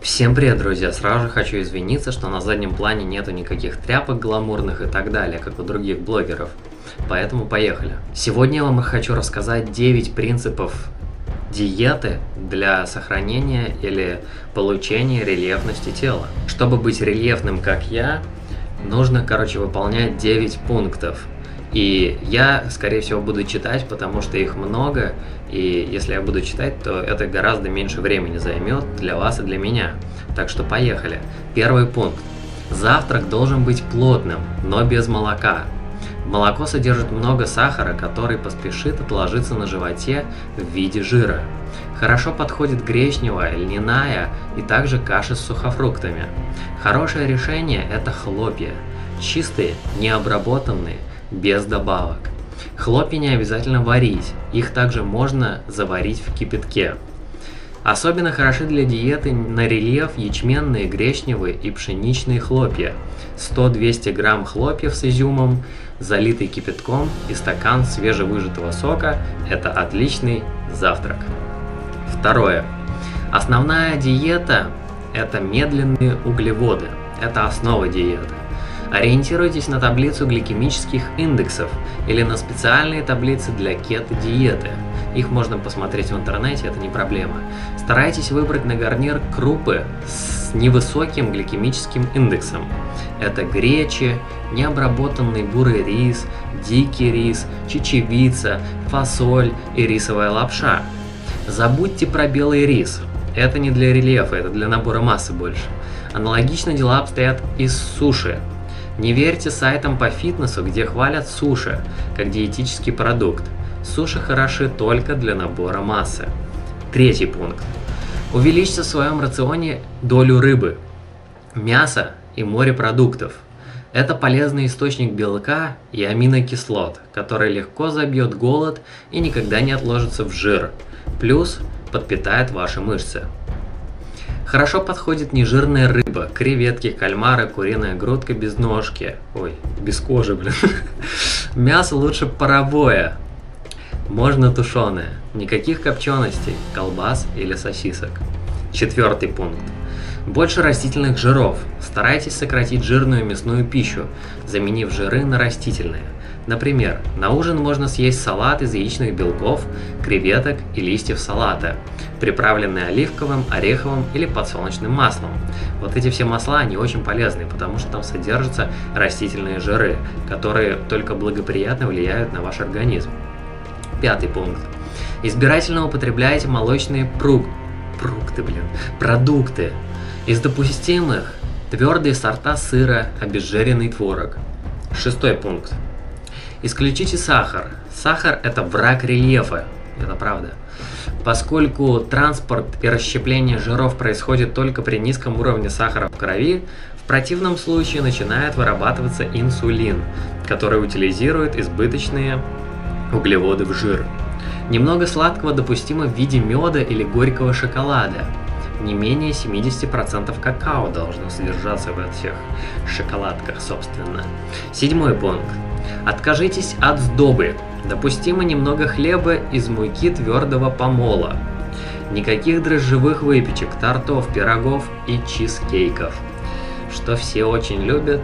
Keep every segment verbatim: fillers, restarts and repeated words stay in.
Всем привет, друзья! Сразу же хочу извиниться, что на заднем плане нету никаких тряпок гламурных и так далее, как у других блогеров. Поэтому поехали. Сегодня я вам хочу рассказать девять принципов диеты для сохранения или получения рельефности тела. Чтобы быть рельефным, как я, нужно, короче, выполнять девять пунктов. И я, скорее всего, буду читать, потому что их много, и если я буду читать, то это гораздо меньше времени займет для вас и для меня. Так что поехали. Первый пункт. Завтрак должен быть плотным, но без молока. Молоко содержит много сахара, который поспешит отложиться на животе в виде жира. Хорошо подходит гречневая, льняная и также каша с сухофруктами. Хорошее решение – это хлопья. Чистые, необработанные, без добавок. Хлопья не обязательно варить, их также можно заварить в кипятке. Особенно хороши для диеты на рельеф ячменные, гречневые и пшеничные хлопья. сто-двести грамм хлопьев с изюмом, залитый кипятком и стакан свежевыжатого сока – это отличный завтрак. Второе. Основная диета – это медленные углеводы. Это основа диеты. Ориентируйтесь на таблицу гликемических индексов или на специальные таблицы для кето-диеты. Их можно посмотреть в интернете, это не проблема. Старайтесь выбрать на гарнир крупы с невысоким гликемическим индексом. Это гречи, необработанный бурый рис, дикий рис, чечевица, фасоль и рисовая лапша. Забудьте про белый рис. Это не для рельефа, это для набора массы больше. Аналогично дела обстоят и с суши. Не верьте сайтам по фитнесу, где хвалят суши, как диетический продукт. Суши хороши только для набора массы. Третий пункт. Увеличьте в своем рационе долю рыбы, мяса и морепродуктов. Это полезный источник белка и аминокислот, который легко забьет голод и никогда не отложится в жир. Плюс подпитает ваши мышцы. Хорошо подходит нежирная рыба, креветки, кальмары, куриная грудка без ножки. Ой, без кожи, блин. Мясо лучше паровое. Можно тушеное. Никаких копченостей, колбас или сосисок. Четвертый пункт. Больше растительных жиров. Старайтесь сократить жирную мясную пищу, заменив жиры на растительные. Например, на ужин можно съесть салат из яичных белков, креветок и листьев салата, приправленный оливковым, ореховым или подсолнечным маслом. Вот эти все масла, они очень полезны, потому что там содержатся растительные жиры, которые только благоприятно влияют на ваш организм. Пятый пункт. Избирательно употребляйте молочные пруг... Фрукты, блин, продукты. Из допустимых твердые сорта сыра, обезжиренный творог. Шестой пункт. Исключите сахар. Сахар – это враг рельефа. Это правда. Поскольку транспорт и расщепление жиров происходит только при низком уровне сахара в крови, в противном случае начинает вырабатываться инсулин, который утилизирует избыточные углеводы в жир. Немного сладкого допустимо в виде меда или горького шоколада. Не менее семьдесят процентов какао должно содержаться в этих шоколадках, собственно. Седьмой пункт. Откажитесь от сдобы. Допустимо немного хлеба из муки твердого помола. Никаких дрожжевых выпечек, тортов, пирогов и чизкейков. Что все очень любят,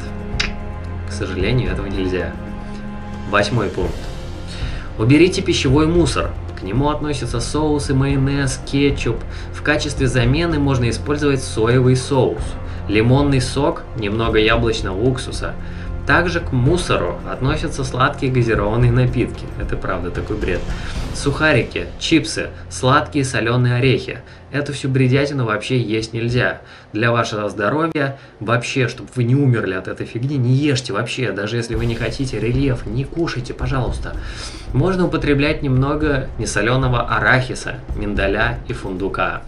к сожалению, этого нельзя. Восьмой пункт. Уберите пищевой мусор. К нему относятся соусы, майонез, кетчуп. В качестве замены можно использовать соевый соус, лимонный сок, немного яблочного уксуса. Также к мусору относятся сладкие газированные напитки. Это правда, такой бред. Сухарики, чипсы, сладкие соленые орехи. Эту всю бредятину вообще есть нельзя. Для вашего здоровья вообще, чтобы вы не умерли от этой фигни, не ешьте вообще. Даже если вы не хотите рельеф, не кушайте, пожалуйста. Можно употреблять немного несоленого арахиса, миндаля и фундука.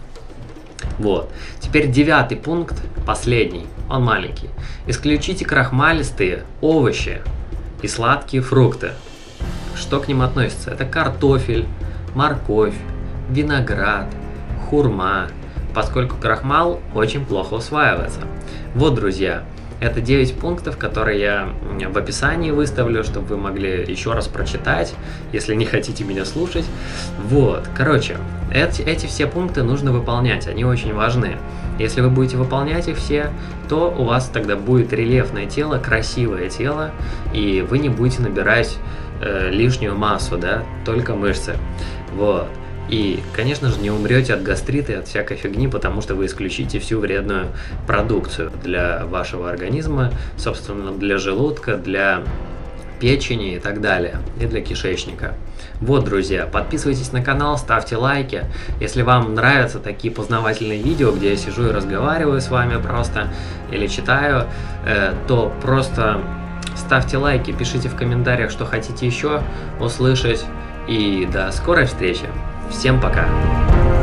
Вот. Теперь девятый пункт, последний, он маленький. Исключите крахмалистые овощи и сладкие фрукты. Что к ним относится? Это картофель, морковь, виноград, хурма, поскольку крахмал очень плохо усваивается. Вот, друзья, Это девять пунктов, которые я в описании выставлю, чтобы вы могли еще раз прочитать, если не хотите меня слушать. Вот, короче, эти, эти все пункты нужно выполнять, они очень важны. Если вы будете выполнять их все, то у вас тогда будет рельефное тело, красивое тело, и вы не будете набирать э, лишнюю массу, да, только мышцы. Вот. И, конечно же, не умрете от гастрита и от всякой фигни, потому что вы исключите всю вредную продукцию для вашего организма, собственно, для желудка, для печени и так далее, и для кишечника. Вот, друзья, подписывайтесь на канал, ставьте лайки. Если вам нравятся такие познавательные видео, где я сижу и разговариваю с вами просто, или читаю, э, то просто ставьте лайки, пишите в комментариях, что хотите еще услышать. И до скорой встречи! Всем пока!